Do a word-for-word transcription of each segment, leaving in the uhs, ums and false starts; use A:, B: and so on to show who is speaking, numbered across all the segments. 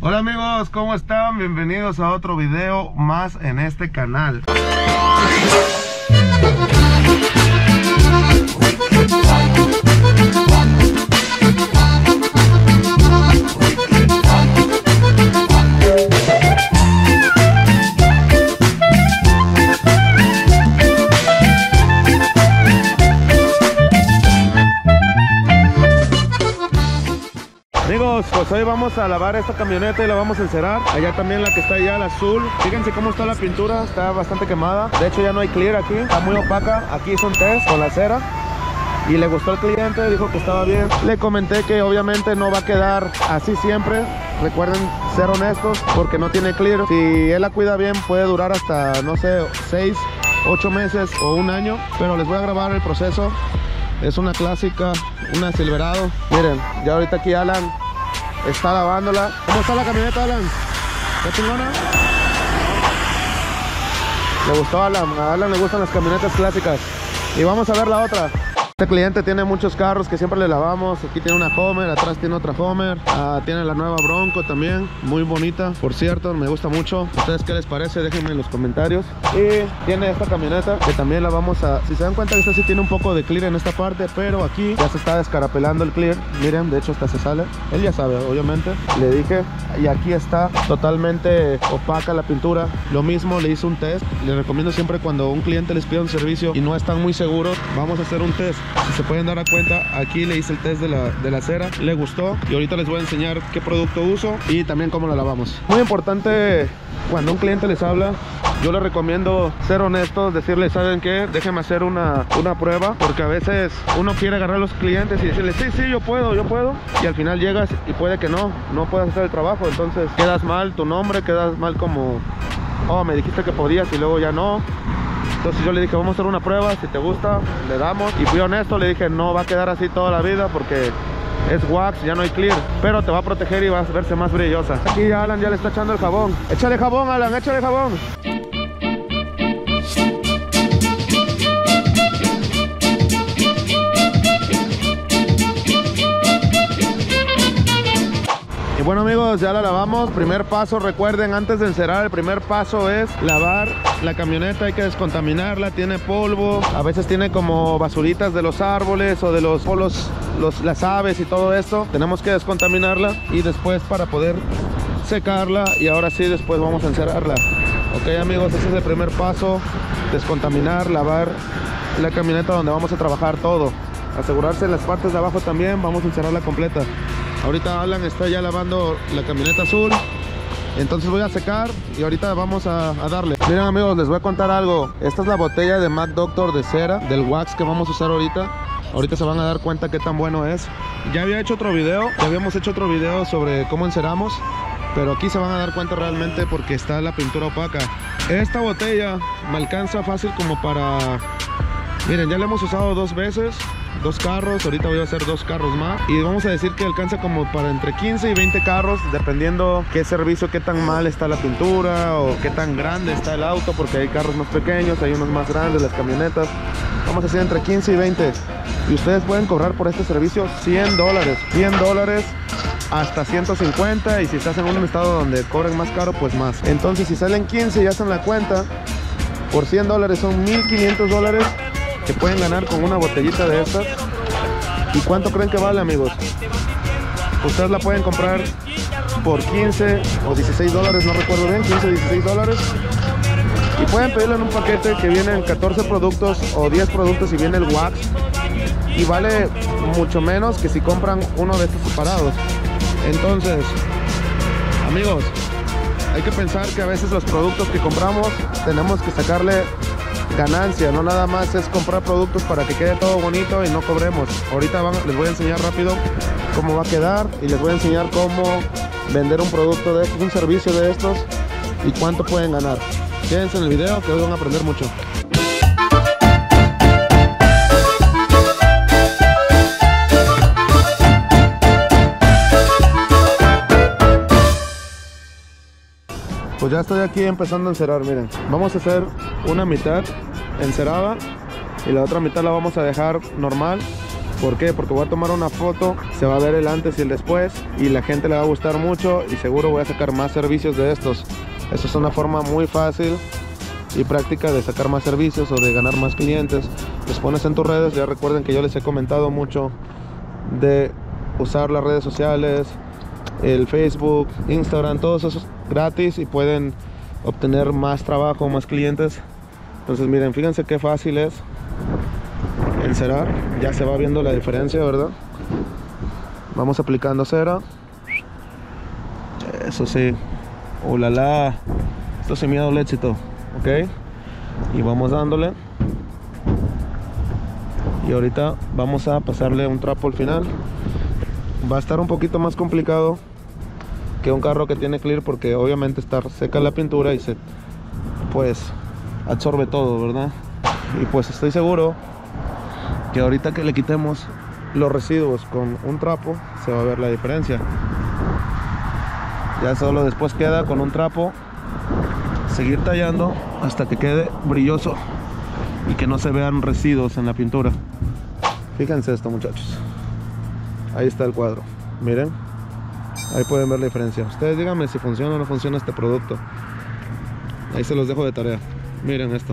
A: Hola amigos, ¿cómo están? Bienvenidos a otro video más en este canal. Amigos, pues hoy vamos a lavar esta camioneta y la vamos a encerar. Allá también la que está allá, la azul. Fíjense cómo está la pintura, está bastante quemada. De hecho ya no hay clear aquí, está muy opaca. Aquí hizo un test con la cera y le gustó al cliente, dijo que estaba bien. Le comenté que obviamente no va a quedar así siempre. Recuerden ser honestos porque no tiene clear. Si él la cuida bien puede durar hasta, no sé, seis, ocho meses o un año. Pero les voy a grabar el proceso. Es una clásica, una Silverado. Miren, ya ahorita aquí Alan está lavándola. ¿Cómo está la camioneta, Alan? ¿Está chingona? Le gustó a Alan. A Alan le gustan las camionetas clásicas. Y vamos a ver la otra. Este cliente tiene muchos carros que siempre le lavamos. Aquí tiene una Homer, atrás tiene otra Homer. uh, Tiene la nueva Bronco también, muy bonita, por cierto, me gusta mucho. ¿Ustedes qué les parece? Déjenme en los comentarios. Y tiene esta camioneta que también la vamos a... Si se dan cuenta, esta sí tiene un poco de clear en esta parte, pero aquí ya se está descarapelando el clear. Miren, de hecho hasta se sale. Él ya sabe, obviamente, le dije. Y aquí está totalmente opaca la pintura. Lo mismo, le hice un test. Les recomiendo siempre cuando un cliente les pide un servicio y no están muy seguros, vamos a hacer un test. Si se pueden dar a cuenta, aquí le hice el test de la, de la cera, le gustó y ahorita les voy a enseñar qué producto uso y también cómo la lavamos. Muy importante cuando un cliente les habla, yo les recomiendo ser honestos, decirles, ¿saben qué? Déjenme hacer una, una prueba, porque a veces uno quiere agarrar a los clientes y decirles, sí, sí, yo puedo, yo puedo, y al final llegas y puede que no, no puedas hacer el trabajo, entonces quedas mal tu nombre, quedas mal como, oh, me dijiste que podías y luego ya no. Entonces yo le dije, vamos a hacer una prueba, si te gusta, le damos. Y fui honesto, le dije, no va a quedar así toda la vida porque es wax, ya no hay clear, pero te va a proteger y va a verse más brillosa. Aquí Alan ya le está echando el jabón. Échale jabón, Alan, échale jabón. Y bueno amigos, ya la lavamos. Primer paso, recuerden, antes de encerar, el primer paso es lavar la camioneta. Hay que descontaminarla, tiene polvo, a veces tiene como basuritas de los árboles o de los polos, los, las aves y todo esto. Tenemos que descontaminarla y después para poder secarla, y ahora sí después vamos a encerarla. Ok amigos, ese es el primer paso, descontaminar, lavar la camioneta donde vamos a trabajar todo. Asegurarse en las partes de abajo también, vamos a encerrarla completa. Ahorita Alan está ya lavando la camioneta azul, entonces voy a secar y ahorita vamos a, a darle. Miren amigos, les voy a contar algo. Esta es la botella de Mac Doctor de cera, del wax que vamos a usar ahorita. Ahorita se van a dar cuenta qué tan bueno es. Ya había hecho otro video, ya habíamos hecho otro video sobre cómo enceramos, pero aquí se van a dar cuenta realmente porque está la pintura opaca. Esta botella me alcanza fácil como para... Miren, ya la hemos usado dos veces, dos carros, ahorita voy a hacer dos carros más. Y vamos a decir que alcanza como para entre quince y veinte carros, dependiendo qué servicio, qué tan mal está la pintura o qué tan grande está el auto, porque hay carros más pequeños, hay unos más grandes, las camionetas. Vamos a decir entre quince y veinte. Y ustedes pueden cobrar por este servicio cien dólares. cien dólares hasta ciento cincuenta, y si estás en un estado donde cobren más caro, pues más. Entonces si salen quince y hacen la cuenta, por cien dólares son mil quinientos dólares que pueden ganar con una botellita de estas. ¿Y cuánto creen que vale amigos? Ustedes la pueden comprar por quince o dieciséis dólares, no recuerdo bien, quince o dieciséis dólares. Y pueden pedirlo en un paquete que vienen catorce productos o diez productos y viene el wax. Y vale mucho menos que si compran uno de estos separados. Entonces, amigos, hay que pensar que a veces los productos que compramos tenemos que sacarle ganancia, no nada más es comprar productos para que quede todo bonito y no cobremos. Ahorita van, les voy a enseñar rápido cómo va a quedar y les voy a enseñar cómo vender un producto de estos, un servicio de estos, y cuánto pueden ganar. Quédense en el video que hoy van a aprender mucho. Pues ya estoy aquí empezando a encerar, miren. Vamos a hacer una mitad encerada y la otra mitad la vamos a dejar normal. ¿Por qué? Porque voy a tomar una foto, se va a ver el antes y el después y la gente le va a gustar mucho y seguro voy a sacar más servicios de estos. Esto es una forma muy fácil y práctica de sacar más servicios o de ganar más clientes. Los pones en tus redes. Ya recuerden que yo les he comentado mucho de usar las redes sociales, el Facebook, Instagram, todos esos gratis y pueden obtener más trabajo, más clientes. Entonces miren, fíjense qué fácil es encerar. Ya se va viendo la diferencia, ¿verdad? Vamos aplicando cera. Eso sí. Oh la la. Esto sí me ha dado el éxito. Ok. Y vamos dándole. Y ahorita vamos a pasarle un trapo al final. Va a estar un poquito más complicado que un carro que tiene clear, porque obviamente está seca la pintura y se pues absorbe todo, ¿verdad? Y pues estoy seguro que ahorita que le quitemos los residuos con un trapo se va a ver la diferencia. Ya solo después queda con un trapo seguir tallando hasta que quede brilloso y que no se vean residuos en la pintura. Fíjense esto, muchachos. Ahí está el cuadro, miren, ahí pueden ver la diferencia. Ustedes díganme si funciona o no funciona este producto. Ahí se los dejo de tarea. Miren esto.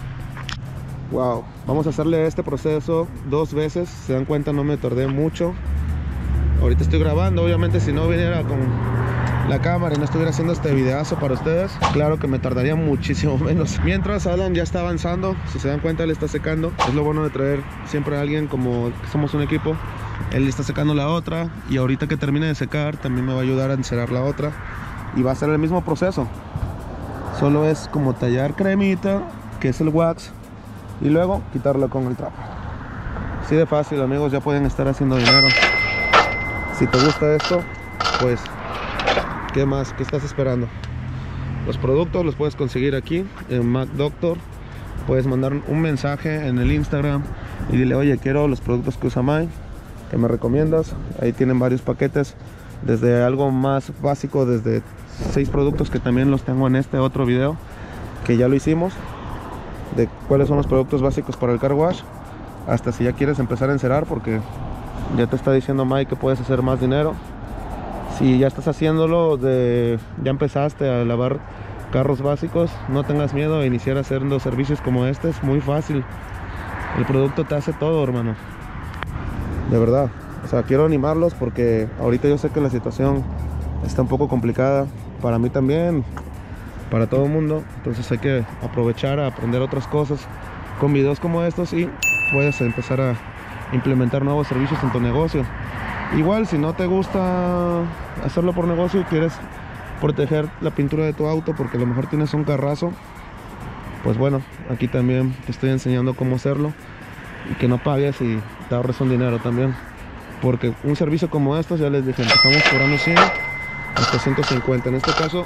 A: Wow, vamos a hacerle este proceso dos veces. Se dan cuenta, no me tardé mucho. Ahorita estoy grabando. Obviamente si no viniera con la cámara y no estuviera haciendo este videazo para ustedes, claro que me tardaría muchísimo menos. Mientras Alan ya está avanzando, si se dan cuenta, él está secando. Es lo bueno de traer siempre a alguien, como que somos un equipo. Él está secando la otra y ahorita que termine de secar también me va a ayudar a encerar la otra y va a ser el mismo proceso. Solo es como tallar cremita, que es el wax, y luego quitarlo con el trapo. Así de fácil, amigos, ya pueden estar haciendo dinero. Si te gusta esto, pues ¿qué más? ¿Qué estás esperando? Los productos los puedes conseguir aquí en MacDoctor. Puedes mandar un mensaje en el Instagram y dile, oye, quiero los productos que usa Mike, que me recomiendas. Ahí tienen varios paquetes, desde algo más básico, desde seis productos que también los tengo en este otro video que ya lo hicimos, de cuáles son los productos básicos para el car wash, hasta si ya quieres empezar a encerar, porque ya te está diciendo Mike que puedes hacer más dinero. Si ya estás haciéndolo, de ya empezaste a lavar carros básicos, no tengas miedo a iniciar haciendo servicios como este. Es muy fácil, el producto te hace todo, hermano, de verdad. O sea, quiero animarlos porque ahorita yo sé que la situación está un poco complicada para mí también, para todo el mundo. Entonces hay que aprovechar a aprender otras cosas con videos como estos y puedes empezar a implementar nuevos servicios en tu negocio. Igual, si no te gusta hacerlo por negocio y quieres proteger la pintura de tu auto porque a lo mejor tienes un carrazo, pues bueno, aquí también te estoy enseñando cómo hacerlo y que no pagues y te ahorres un dinero también, porque un servicio como estos, ya les dije, empezamos cobrando cien hasta ciento cincuenta. En este caso,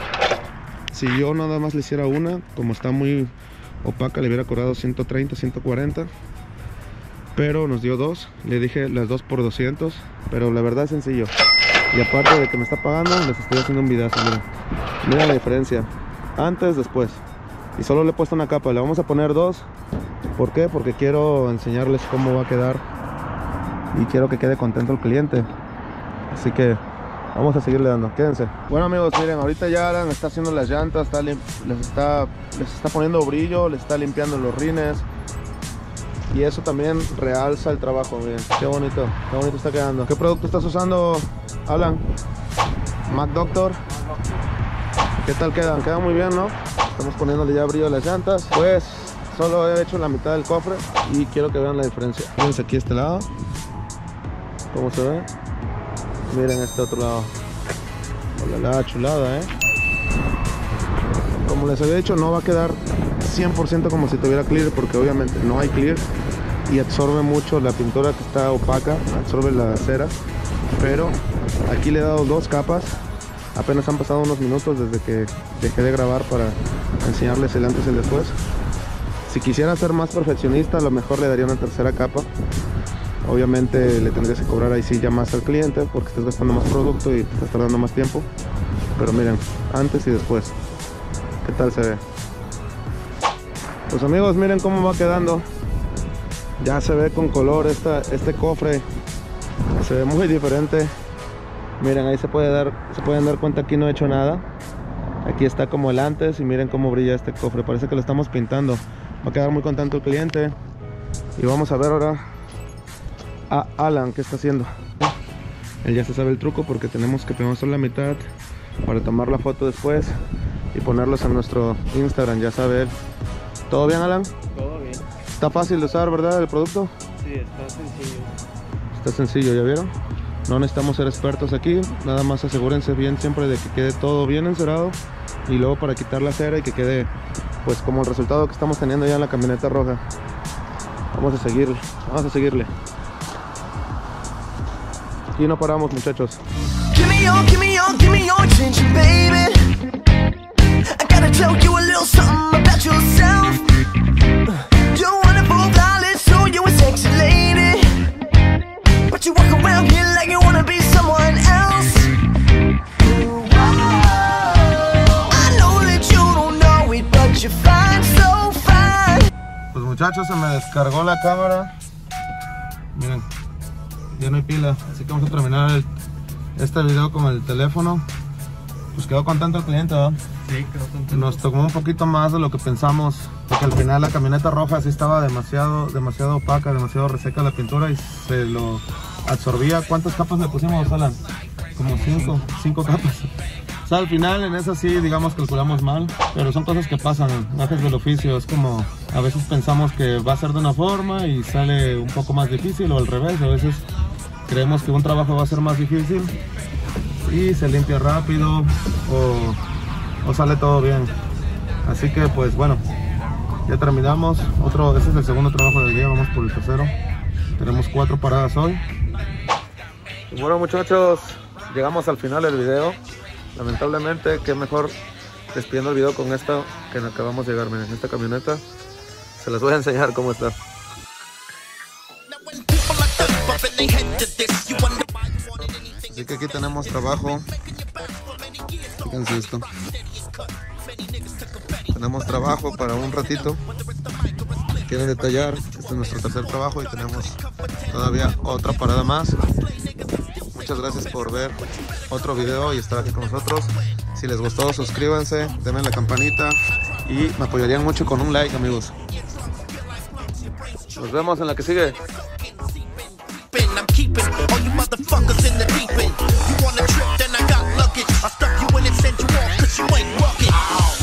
A: si yo nada más le hiciera una, como está muy opaca, le hubiera cobrado ciento treinta, ciento cuarenta, pero nos dio dos. Le dije las dos por doscientos, pero la verdad es sencillo. Y aparte de que me está pagando, les estoy haciendo un video. Miren, miren la diferencia antes, después. Y solo le he puesto una capa, le vamos a poner dos. ¿Por qué? Porque quiero enseñarles cómo va a quedar y quiero que quede contento el cliente. Así que vamos a seguirle dando, quédense. Bueno, amigos, miren, ahorita ya Alan está haciendo las llantas, está les, está, les está poniendo brillo, les está limpiando los rines. Y eso también realza el trabajo. Miren, qué bonito, qué bonito está quedando. ¿Qué producto estás usando, Alan? MacDoctor. ¿Qué tal quedan? Quedan muy bien, ¿no? Estamos poniéndole ya brillo a las llantas. Pues solo he hecho la mitad del cofre y quiero que vean la diferencia. Fíjense aquí este lado, ¿cómo se ve? Miren este otro lado. Hola, la chulada, ¿eh? Como les había dicho, no va a quedar cien por ciento como si tuviera clear, porque obviamente no hay clear y absorbe mucho la pintura que está opaca, absorbe la cera. Pero aquí le he dado dos capas. Apenas han pasado unos minutos desde que dejé de grabar para enseñarles el antes y el después. Si quisiera ser más perfeccionista, a lo mejor le daría una tercera capa. Obviamente le tendrías que cobrar ahí sí ya más al cliente, porque estás gastando más producto y te estás tardando más tiempo. Pero miren, antes y después, ¿qué tal se ve? Pues amigos, miren cómo va quedando. Ya se ve con color esta, este cofre. Se ve muy diferente. Miren, ahí se puede dar, se pueden dar cuenta, aquí no he hecho nada. Aquí está como el antes y miren cómo brilla este cofre. Parece que lo estamos pintando. Va a quedar muy contento el cliente. Y vamos a ver ahora a Alan qué está haciendo. Él ya se sabe el truco porque tenemos que primero hacer la mitad para tomar la foto después y ponerlos en nuestro Instagram, ya sabe él. ¿Todo bien, Alan?
B: Todo bien.
A: Está fácil de usar, ¿verdad, el producto?
B: Sí, está sencillo.
A: Está sencillo, ¿ya vieron? No necesitamos ser expertos aquí, nada más asegúrense bien siempre de que quede todo bien encerado y luego para quitar la cera y que quede pues como el resultado que estamos teniendo ya en la camioneta roja. Vamos a seguir, vamos a seguirle. Aquí no paramos, muchachos.
C: Give me your, give me your, give me your attention, baby. I gotta tell you a little something about yourself. You're wonderful, flawless, so you're a sexy lady. But you walk around here like you wanna be someone else. I know that you don't know it, but you're fine, so fine.
A: Pues muchachos, se me descargó la cámara. Miren, ya no hay pila, así que vamos a terminar el, este video con el teléfono. Pues quedó contento el cliente, ¿verdad?
B: Sí, quedó contento.
A: Nos tomó un poquito más de lo que pensamos, porque al final la camioneta roja sí estaba demasiado, demasiado opaca, demasiado reseca la pintura y se lo absorbía. ¿Cuántas capas le pusimos, Alan? Como cinco, cinco capas. O sea, al final en eso sí, digamos, calculamos mal, pero son cosas que pasan, gajes del oficio. Es como, a veces pensamos que va a ser de una forma y sale un poco más difícil, o al revés, a veces creemos que un trabajo va a ser más difícil y se limpia rápido o, o sale todo bien. Así que pues bueno, ya terminamos. Otro, este es el segundo trabajo del día, vamos por el tercero. Tenemos cuatro paradas hoy. Bueno, muchachos, llegamos al final del video. Lamentablemente, qué mejor despidiendo el video con esta que acabamos de llegar. Miren, esta camioneta se las voy a enseñar cómo está. Así que aquí tenemos trabajo. Fíjense esto. Tenemos trabajo para un ratito. Quieren detallar. Este es nuestro tercer trabajo y tenemos todavía otra parada más. Muchas gracias por ver otro video y estar aquí con nosotros. Si les gustó, suscríbanse, denle la campanita y me apoyarían mucho con un like, amigos. Nos vemos en la que sigue.
C: I'm keeping all you motherfuckers in the deep end. You want a trip, then I got luggage. I'll stuff you in and send you off, cause you ain't rugged.